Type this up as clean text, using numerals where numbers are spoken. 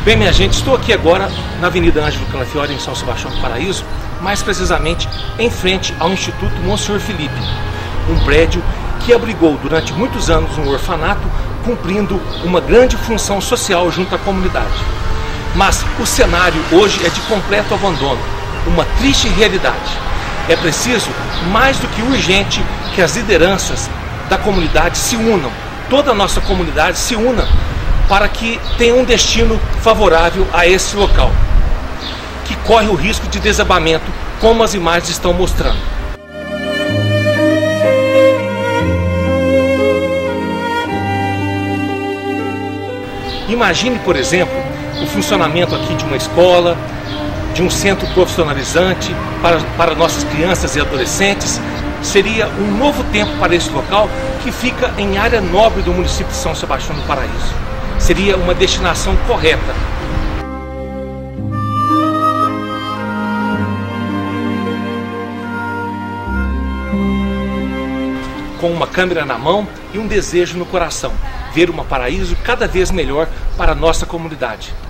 Bem, minha gente, estou aqui agora na Avenida Ângelo Calafiore, em São Sebastião do Paraíso, mais precisamente em frente ao Instituto Monsenhor Felipe, um prédio que abrigou durante muitos anos um orfanato, cumprindo uma grande função social junto à comunidade. Mas o cenário hoje é de completo abandono, uma triste realidade. É preciso, mais do que urgente, que as lideranças da comunidade se unam, toda a nossa comunidade se una, para que tenha um destino favorável a esse local, que corre o risco de desabamento, como as imagens estão mostrando. Imagine, por exemplo, o funcionamento aqui de uma escola, de um centro profissionalizante para nossas crianças e adolescentes. Seria um novo tempo para esse local, que fica em área nobre do município de São Sebastião do Paraíso. Seria uma destinação correta. Com uma câmera na mão e um desejo no coração, ver uma Paraíso cada vez melhor para a nossa comunidade.